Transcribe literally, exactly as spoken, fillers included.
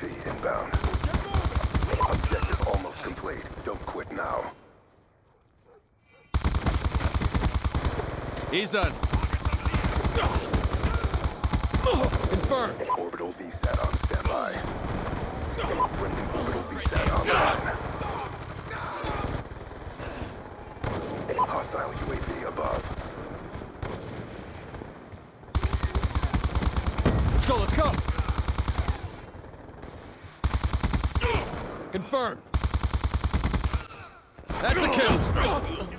V inbound. Objective almost complete. Don't quit now. He's done. Confirmed. Orbital V SAT on standby. Friendly orbital V SAT online. Hostile U A V above. Let's go, let's go! Confirmed. That's a kill.